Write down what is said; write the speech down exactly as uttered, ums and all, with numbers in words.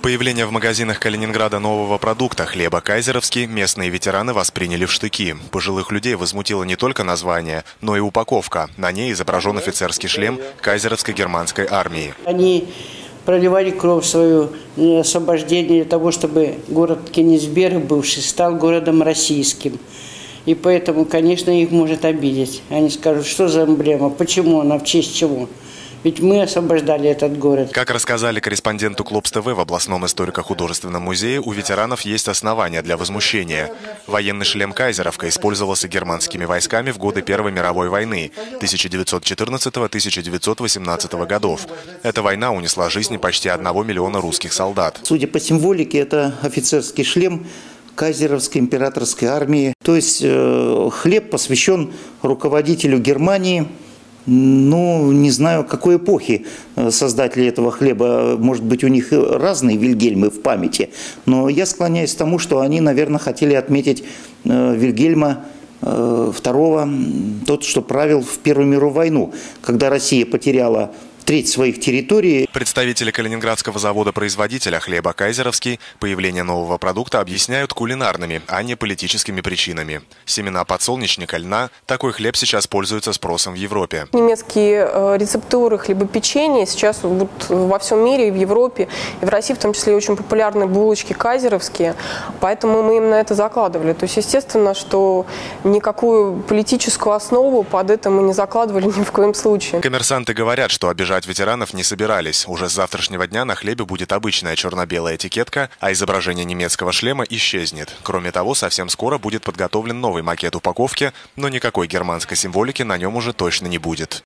Появление в магазинах Калининграда нового продукта – хлеба кайзеровский местные ветераны восприняли в штыки. Пожилых людей возмутило не только название, но и упаковка. На ней изображен офицерский шлем кайзеровской германской армии. Они проливали кровь свою для освобождения, для того, чтобы город Кенигсберг бывший стал городом российским. И поэтому, конечно, их может обидеть. Они скажут, что за эмблема, почему она, в честь чего. Ведь мы освобождали этот город. Как рассказали корреспонденту Клопс ТВ в областном историко-художественном музее, у ветеранов есть основания для возмущения. Военный шлем «Кайзеровка» использовался германскими войсками в годы Первой мировой войны тысяча девятьсот четырнадцатого — тысяча девятьсот восемнадцатого годов. Эта война унесла жизни почти одного миллиона русских солдат. Судя по символике, это офицерский шлем кайзеровской императорской армии. То есть э, хлеб посвящен руководителю Германии. Ну, не знаю, какой эпохи создатели этого хлеба. Может быть, у них разные Вильгельмы в памяти. Но я склоняюсь к тому, что они, наверное, хотели отметить Вильгельма второго, тот, что правил в Первую мировую войну, когда Россия потеряла треть своих территорий. Представители Калининградского завода-производителя хлеба «Кайзеровский» появление нового продукта объясняют кулинарными, а не политическими причинами. Семена подсолнечника, льна – такой хлеб сейчас пользуется спросом в Европе. Немецкие рецептуры хлебопечения сейчас вот во всем мире, и в Европе, и в России в том числе очень популярны булочки кайзеровские, поэтому мы им на это закладывали. То есть, естественно, что никакую политическую основу под это мы не закладывали ни в коем случае. Коммерсанты говорят, что обижать ветеранов не собирались. Уже с завтрашнего дня на хлебе будет обычная черно-белая этикетка, а изображение немецкого шлема исчезнет. Кроме того, совсем скоро будет подготовлен новый макет упаковки, но никакой германской символики на нем уже точно не будет.